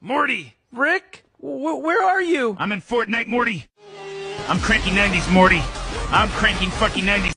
Morty! Rick? Where are you? I'm in Fortnite, Morty. I'm cranking 90s, Morty. I'm cranking fucking 90s.